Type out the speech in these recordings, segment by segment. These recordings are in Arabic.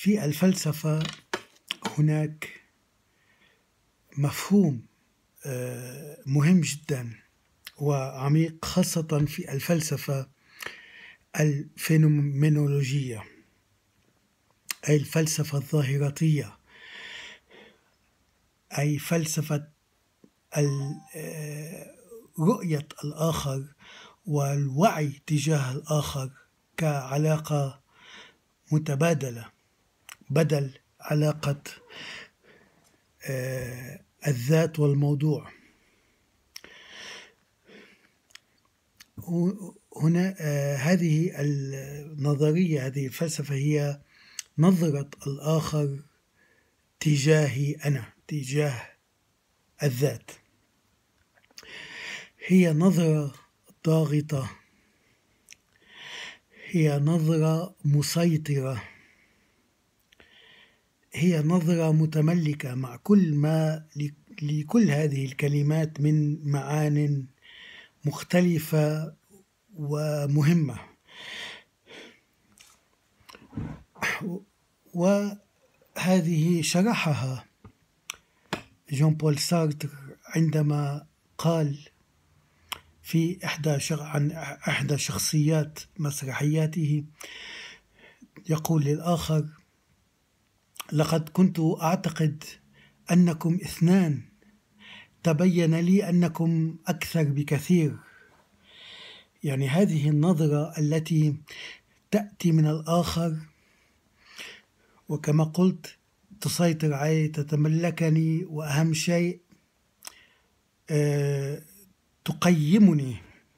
في الفلسفة هناك مفهوم مهم جدا وعميق، خاصة في الفلسفة الفينومينولوجية، أي الفلسفة الظاهراتية، أي فلسفة رؤية الآخر والوعي تجاه الآخر كعلاقة متبادلة بدل علاقة الذات والموضوع. هنا هذه النظرية، هذه الفلسفة هي نظرة الآخر تجاهي أنا، تجاه الذات. هي نظرة ضاغطة، هي نظرة مسيطرة، هي نظرة متملكة مع كل ما لكل هذه الكلمات من معان مختلفة ومهمة. وهذه شرحها جون بول سارتر عندما قال في عن إحدى شخصيات مسرحياته، يقول للآخر: لقد كنت أعتقد أنكم اثنان، تبين لي أنكم أكثر بكثير. يعني هذه النظرة التي تأتي من الآخر، وكما قلت تسيطر علي، تتملكني، وأهم شيء تقيمني.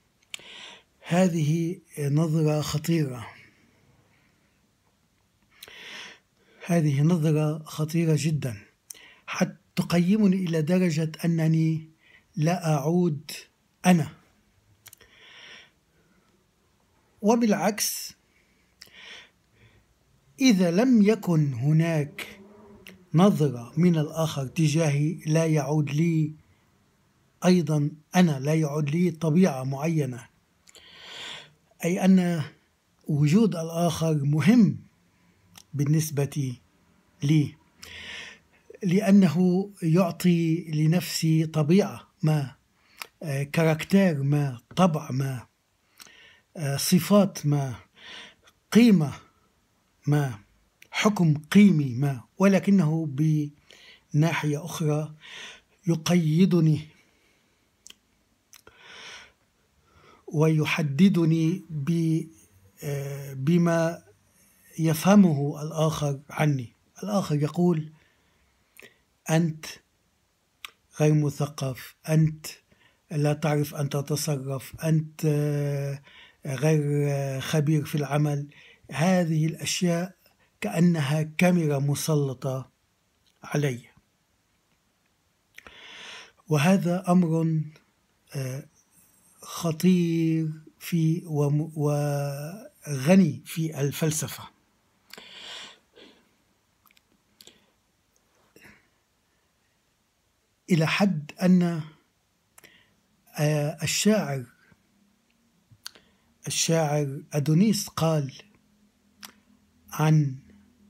هذه نظرة خطيرة، هذه نظرة خطيرة جدا، حتى تقيمني إلى درجة أنني لا أعود أنا. وبالعكس، إذا لم يكن هناك نظرة من الآخر تجاهي، لا يعود لي أيضا أنا، لا يعود لي طبيعة معينة. أي أن وجود الآخر مهم بالنسبة لي، لأنه يعطي لنفسي طبيعة ما، كاركتير ما، طبع ما، صفات ما، قيمة ما، حكم قيمي ما، ولكنه بناحية أخرى يقيدني ويحددني بما يفهمه الآخر عني. الآخر يقول: أنت غير مثقف، أنت لا تعرف أن تتصرف، أنت غير خبير في العمل. هذه الأشياء كأنها كاميرا مسلطة علي، وهذا أمر خطير وغني في الفلسفة. إلى حد أن الشاعر أدونيس قال عن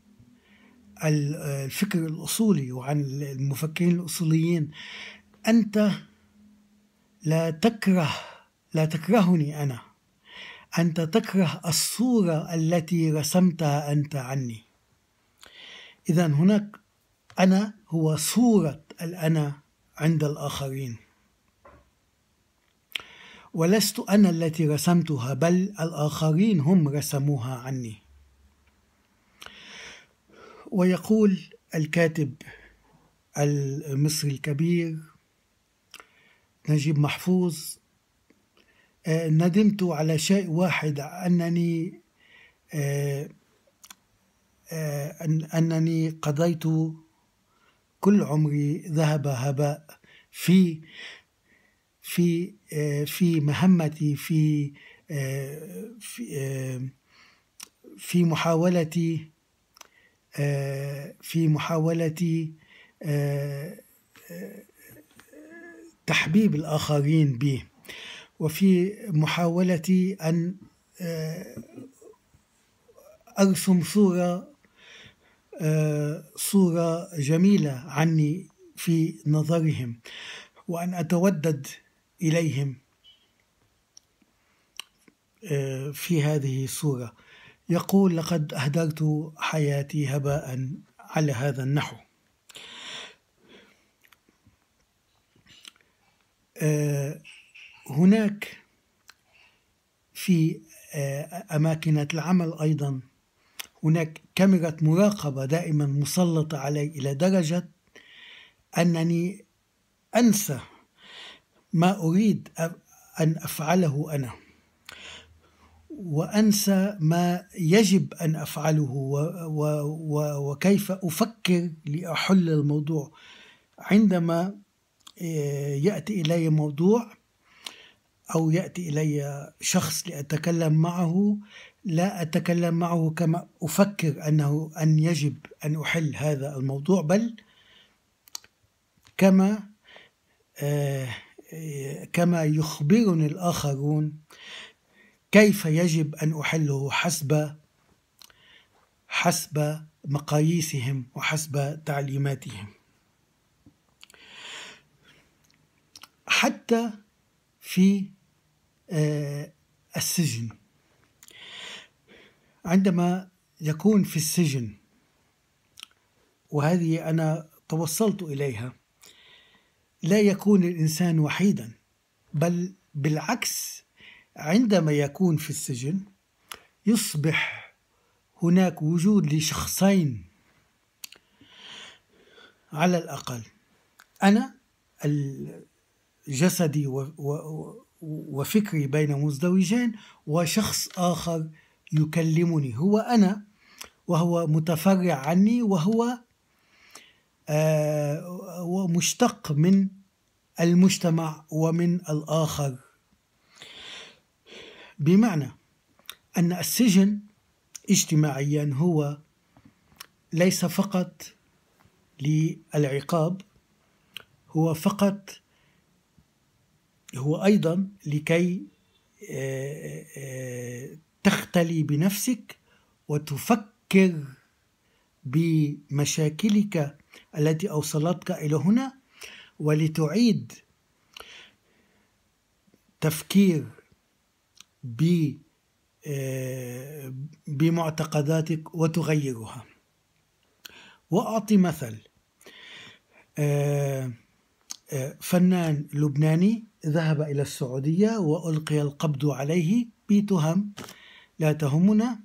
الفكر الأصولي وعن المفكرين الأصوليين: أنت لا تكرهني أنا، أنت تكره الصورة التي رسمتها أنت عني. إذن هناك أنا هو صورة الأنا عند الآخرين، ولست أنا التي رسمتها، بل الآخرين هم رسموها عني. ويقول الكاتب المصري الكبير نجيب محفوظ: ندمت على شيء واحد، أنني قضيت كل عمري ذهب هباء في مهمتي، في محاولتي تحبيب الآخرين بي، وفي محاولتي أن أرسم صورة صورة جميلة عني في نظرهم، وأن أتودد إليهم في هذه الصورة. يقول: لقد أهدرت حياتي هباء على هذا النحو. هناك في أماكن العمل أيضا هناك كاميرا مراقبة دائما مسلطة علي، إلى درجة أنني أنسى ما أريد أن أفعله أنا، وأنسى ما يجب أن أفعله وكيف أفكر لأحل الموضوع. عندما يأتي إلي موضوع أو يأتي إلي شخص لأتكلم معه، لا أتكلم معه كما أفكر أن يجب أن أحل هذا الموضوع، بل كما يخبرني الآخرون كيف يجب أن أحله حسب مقاييسهم وحسب تعليماتهم. حتى في السجن، عندما يكون في السجن، وهذه أنا توصلت إليها، لا يكون الإنسان وحيدا، بل بالعكس، عندما يكون في السجن يصبح هناك وجود لشخصين على الأقل: أنا جسدي وفكري بين مزدوجين، وشخص آخر يكلمني هو أنا، وهو متفرع عني، وهو مشتق من المجتمع ومن الآخر. بمعنى أن السجن اجتماعيا هو ليس فقط للعقاب، هو أيضا لكي تختلي بنفسك وتفكر بمشاكلك التي أوصلتك إلى هنا، ولتعيد تفكير بمعتقداتك وتغيرها. وأعطي مثل: فنان لبناني ذهب إلى السعودية وألقي القبض عليه بتهم لا تهمنا،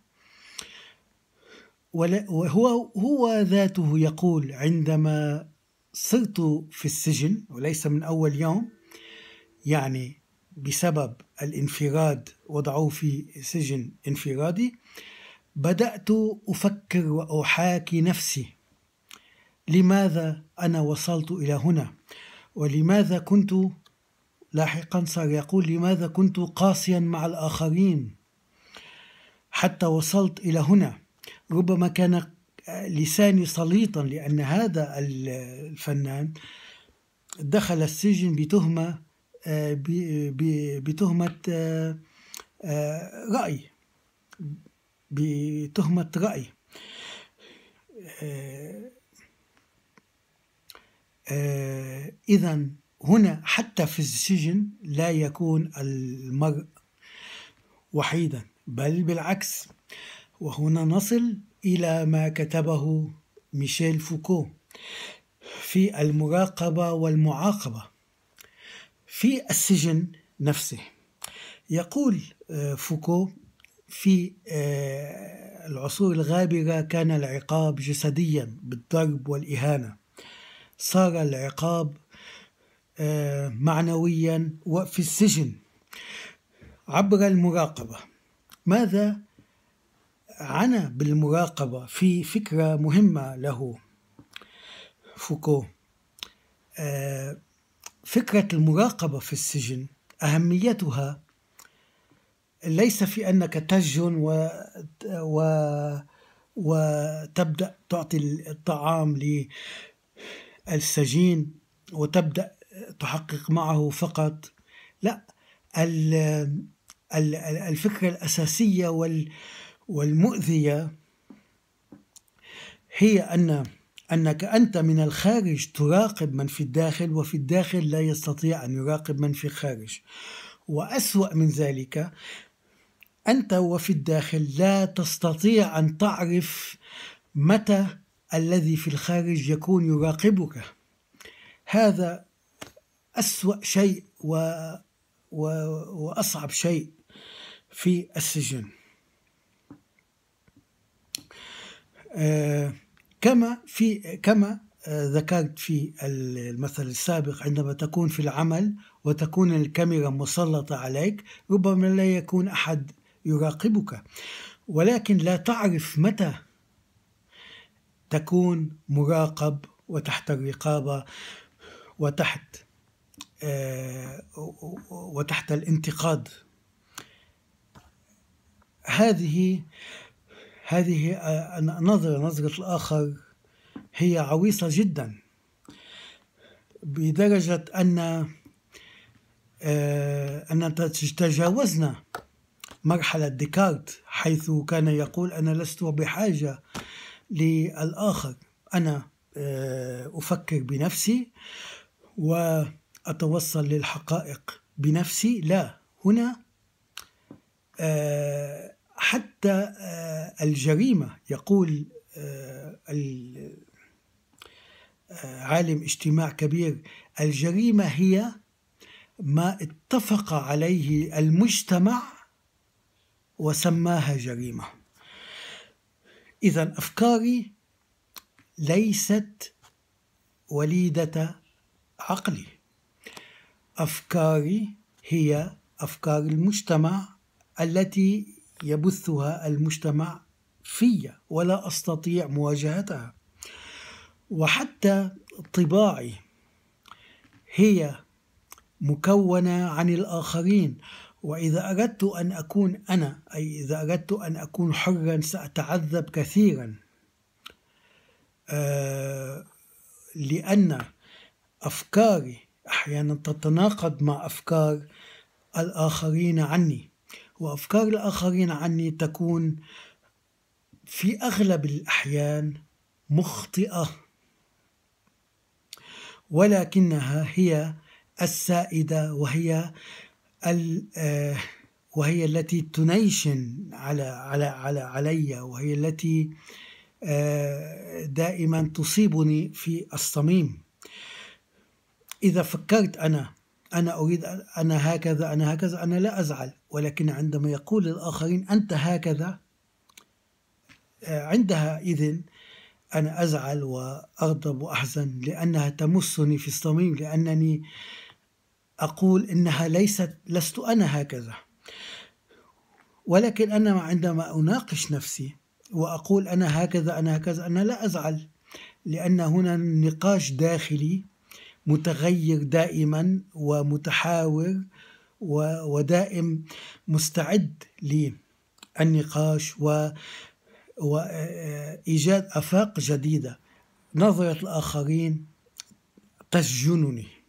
وهو ذاته يقول: عندما صرت في السجن، وليس من أول يوم، يعني بسبب الانفراد وضعوه في سجن انفرادي، بدأت أفكر وأحاكي نفسي: لماذا أنا وصلت إلى هنا؟ ولماذا كنت، لاحقا صار يقول: لماذا كنت قاسيا مع الآخرين حتى وصلت إلى هنا؟ ربما كان لساني سليطا، لأن هذا الفنان دخل السجن بتهمة رأي، إذن هنا حتى في السجن لا يكون المرء وحيدا، بل بالعكس. وهنا نصل إلى ما كتبه ميشيل فوكو في المراقبة والمعاقبة في السجن نفسه. يقول فوكو: في العصور الغابرة كان العقاب جسديا بالضرب والإهانة، صار العقاب معنويا وفي السجن عبر المراقبة. ماذا عنى بالمراقبة؟ في فكرة مهمة له فوكو: فكرة المراقبة في السجن أهميتها ليس في أنك تسجن وتبدأ تعطي الطعام للسجين وتبدأ تحقق معه فقط، لا. الفكرة الأساسية والمؤذية هي أنك أنت من الخارج تراقب من في الداخل، وفي الداخل لا يستطيع أن يراقب من في الخارج. وأسوأ من ذلك، أنت وفي الداخل لا تستطيع أن تعرف متى الذي في الخارج يكون يراقبك. هذا أسوأ شيء وأصعب شيء في السجن. كما ذكرت في المثل السابق، عندما تكون في العمل وتكون الكاميرا مسلطة عليك، ربما لا يكون أحد يراقبك، ولكن لا تعرف متى تكون مراقب وتحت الرقابة وتحت الانتقاد. هذه نظرة الآخر هي عويصة جدا، بدرجة أن تجاوزنا مرحلة ديكارت، حيث كان يقول: أنا لست بحاجة للآخر، أنا أفكر بنفسي وأتوصل للحقائق بنفسي. لا، هنا حتى الجريمة، يقول عالم اجتماع كبير: الجريمة هي ما اتفق عليه المجتمع وسماها جريمة. إذن أفكاري ليست وليدة عقلي، أفكاري هي أفكار المجتمع التي يبثها المجتمع في، ولا أستطيع مواجهتها. وحتى طباعي هي مكونة عن الآخرين، وإذا أردت أن أكون أنا، أي إذا أردت أن أكون حرا، سأتعذب كثيرا، لأن أفكاري أحيانا تتناقض مع أفكار الآخرين عني، وأفكار الآخرين عني تكون في أغلب الأحيان مخطئة، ولكنها هي السائدة، وهي التي تنيشن علي، وهي التي دائما تصيبني في الصميم. إذا فكرت أنا أريد، أنا هكذا، أنا لا أزعل، ولكن عندما يقول الآخرين أنت هكذا، عندها إذن أنا أزعل وأغضب وأحزن، لأنها تمسني في الصميم، لأنني أقول إنها لست أنا هكذا. ولكن أنا عندما أناقش نفسي وأقول أنا هكذا، أنا لا أزعل، لأن هنا نقاش داخلي متغير دائما ومتحاور ودائم مستعد للنقاش وإيجاد آفاق جديدة. نظرة الآخرين تسجنني.